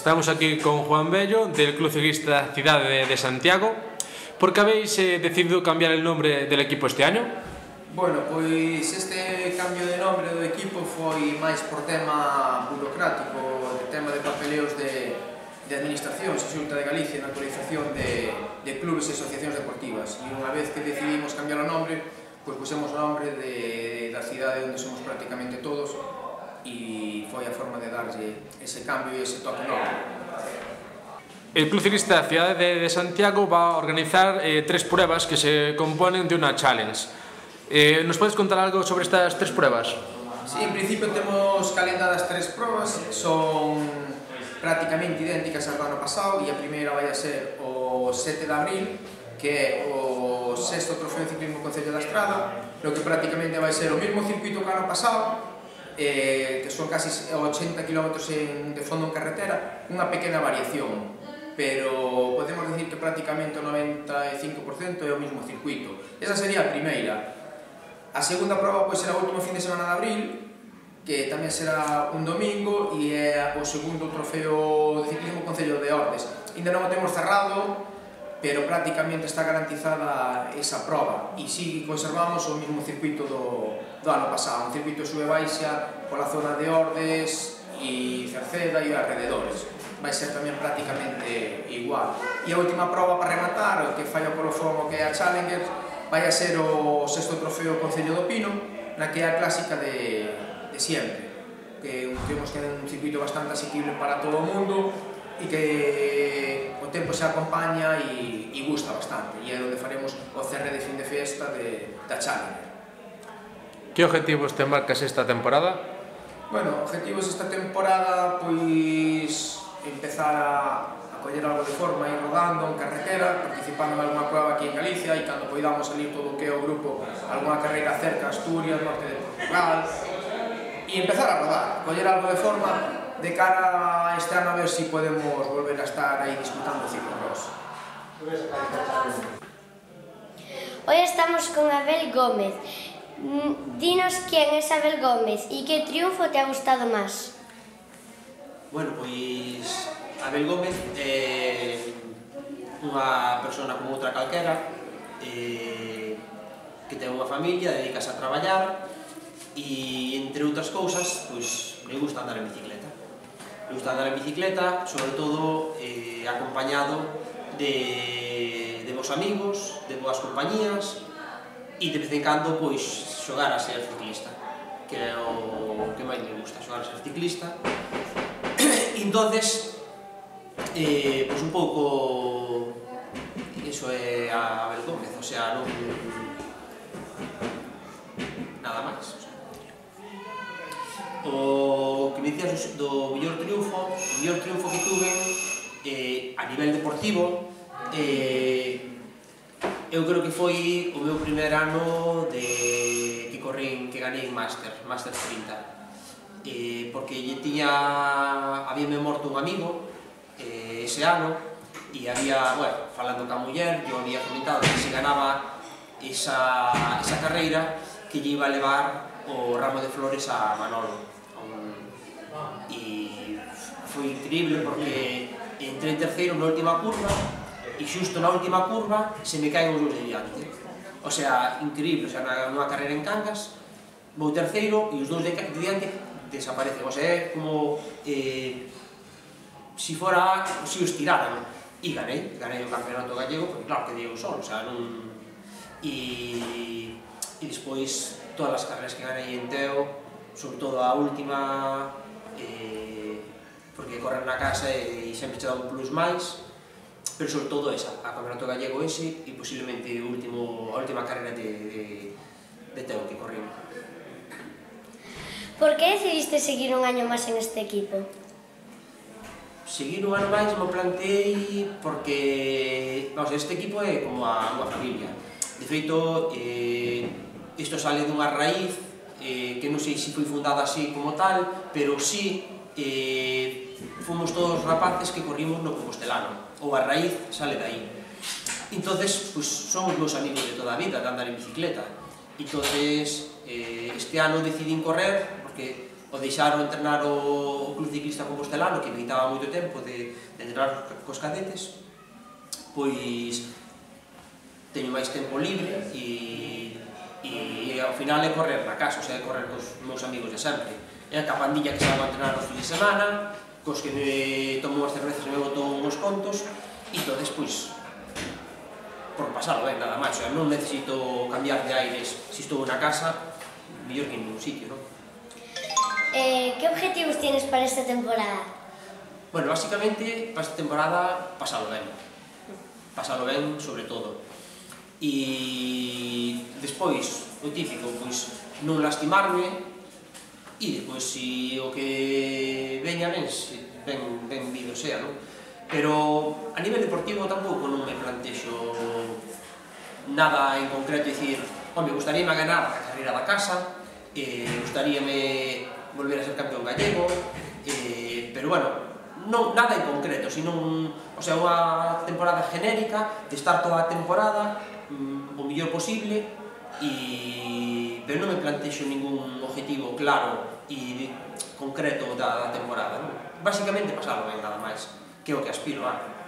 Estamos aquí con Juan Bello, del Club Ciclista Cidade de Santiago. Por que habéis decidido cambiar el nombre del equipo este año? Bueno, pois este cambio de nombre do equipo foi máis por tema burocrático, de tema de papeleos de administracións e Xunta de Galicia na actualización de clubes e asociacións deportivas. E unha vez que decidimos cambiar o nombre, pois pusemos o nombre da cidade onde somos prácticamente todos e foi a forma de darlle ese cambio e ese toque novo. El Club Ciclista Cidade de Santiago va a organizar 3 pruebas que se componen de una challenge. ¿Nos puedes contar algo sobre estas 3 pruebas? Sí, en principio temos calendadas 3 probas, son prácticamente idénticas ao ano pasado e a primeira vai a ser o 7 de abril, que é o 6º Trofeo de Ciclismo Concello da Estrada, lo que prácticamente vai ser o mesmo circuito que o ano pasado, que son casi 80 km de fondo en carretera, unha pequena variación, pero podemos decir que prácticamente o 95% é o mesmo circuito. Esa sería a primeira. A segunda prova pois será o último fin de semana de abril, que tamén será un domingo e é o segundo Trofeo de Ciclismo Concello de Ordes. Ainda non o temos cerrado, pero prácticamente está garantizada esa prova e si conservamos o mesmo circuito do ano pasado, un circuito sube-baixa pola zona de Ordes e Cerceda e alrededores. Vai ser tamén prácticamente igual. E a última prova para rematar, o que falla polo fogo, que é a Challenger, vai a ser o 6º Trofeo Concello do Pino, na que é a clásica de sempre, que temos que é un circuito bastante asequible para todo o mundo e que o tempo se acompaña e gusta bastante, e é onde faremos o cerre de fin de festa da Challenger. Que objetivos te marcas esta temporada? Bueno, objetivos esta temporada, pois empezar a coller algo de forma, ir rodando en carretera, participando en alguna prueba aquí en Galicia e cando poidamos salir todo o que é o grupo, alguna carreira cerca, Asturias, norte de Portugal, e empezar a rodar, coller algo de forma de cara a este ano a ver si podemos volver a estar aí disputando ciclocross. Hoy estamos con Abel Gómez. Dinos quién es Abel Gómez e que triunfo te ha gustado más. Bueno, pois Abel Gómez é unha persona como outra calquera que ten unha familia, dedicase a traballar e, entre outras cousas, pois me gusta andar en bicicleta. Me gusta andar en bicicleta, sobre todo acompañado de bons amigos, de boas compañías e de vez en cando pois xogar a ser ciclista, que é o que máis me gusta, xogar a ser ciclista. Entonces, pois un pouco iso é a Abel Gómez, o sea, non nada máis. O que me dicías do mellor triunfo, o mellor triunfo que tuve a nivel deportivo, eu creo que foi o meu primer ano que ganei en Master 30. Porque habíame morto un amigo ese ano e había, bueno, falando ca muller, eu había comentado que se ganaba esa carreira que lle iba a levar o ramo de flores a Manolo. E foi increíble porque entrei terceiro na última curva e xusto na última curva se me caen os dous de diante. O sea, increíble, o sea, nunha carreira en Cangas vou terceiro e os dous de diante desaparecen, o sea, é como si os tiraran e ganei o campeonato gallego, porque claro que dei eu solo, o sea, non... E despois todas as carreras que ganei en Teo, sobre todo a última, porque correr na casa e sempre che dá un plus máis, pero sobre todo esa, a campeonato gallego ese e posiblemente a última carrera de Teo que corri. Por que decidiste seguir un año máis en este equipo? Seguir un ano máis me plantei porque este equipo é como unha familia. De feito, isto sale dunha raíz que non sei se foi fundada así como tal, pero sí fomos todos rapaces que corrimos no Compostelano, ou a raíz sale dai. Entonces, somos meus amigos de toda a vida de andar en bicicleta. Entonces, este ano decidín correr porque o deixar o entrenar o Club Ciclista Compostelano, que me quitaba moito tempo de entrenar cos cadetes, pois teño máis tempo libre e ao final é correr na casa, o sea, é correr cos meus amigos de sempre. É a pandilla que salgo a entrenar os fins de semana, cos que me tomo unhas cervezas e me boto uns contos, e entonces, pois, por pasarlo ben, nada máis. O sea, non necesito cambiar de aires se estou na casa, mellor que en ningún sitio, non? Que objetivos tienes para esta temporada? Bueno, basicamente, para esta temporada, pasalo ben. Pasalo ben, sobre todo. E despois, o típico, pois, non lastimarme, e depois, se o que veña ben vido sea, non? Pero a nivel deportivo tampouco non me plantexo nada en concreto, dicir, home, gustaríame ganar a carreira da casa, gustaríame volver a ser campeón gallego, pero bueno, non nada en concreto, sino o sea, unha temporada genérica, de estar toda a temporada o mellor posible, pero non me plantexo ningún objetivo claro e concreto da temporada, non? Basicamente pasarlo ben, nada máis, que é o que aspiro a.